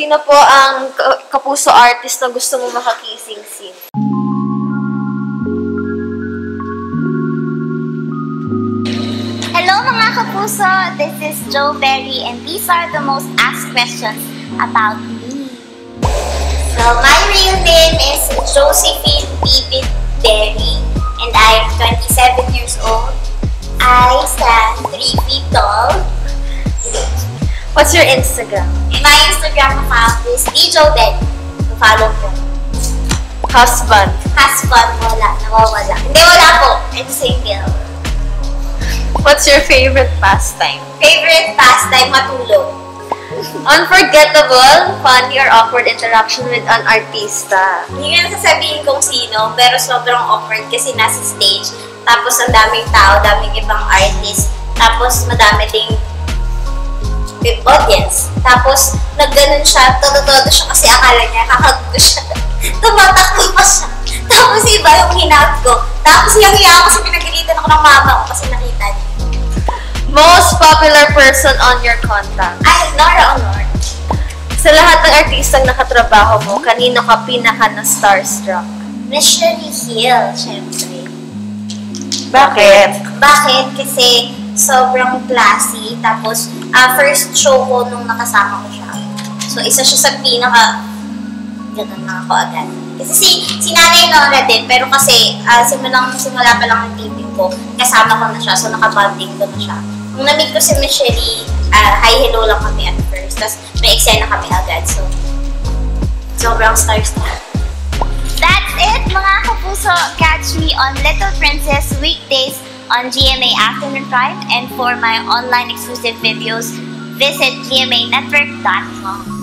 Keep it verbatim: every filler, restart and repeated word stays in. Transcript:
Sino po ang kapuso artist na gusto mo makakising-sing? Hello mga kapuso! This is Jo Berry and these are the most asked questions about me. So, my real name is Josephine Bibit Berry and I am twenty-seven years old. I stand three feet tall. What's your Instagram? My Instagram account is D J Berry. Follow ko. Husband? Husband, wala. Nawawala. Hindi, wala po. I'm single. What's your favorite pastime? Favorite pastime, matulog. Unforgettable, funny, or awkward interaction with an artista? Hindi nga sasabihin kung sino, pero sobrang awkward kasi nasa stage. Tapos ang daming tao, daming ibang artist. Tapos madami ding audience. Tapos nagganon siya, todo-todo siya kasi akala niya, kakagulo siya. Tumatakbo pa siya. Tapos iba yung hinaut ko. Tapos hiyang-hiya ako kasi pinagalitan ako ng mama ko kasi nakita niya. Most popular person on your contact? Ay, Nora Honor. Sa lahat ng artistang nakatrabaho mo, kanino ka pinaka na starstruck? Micherie Hill, syempre. Bakit? Bakit? Kasi sobrang classy. Tapos, uh, first show ko nung nakasama ko siya. So, isa siya sa pinaka... Ganun na ako agad. Kasi si, si Nanay Nora din, pero kasi uh, simulang, simula pa lang ang taping ko, kasama ko na siya, so nakabanding ko na siya. Nung na-meet ko si Micherie, uh, hi, hello lang kami at first. Tapos may eksena kami agad. So, sobrang star-star. That's it, mga kapuso. Catch me on Little Princess weekdays on G M A Afternoon Prime. And for my online exclusive videos, visit G M A network dot com.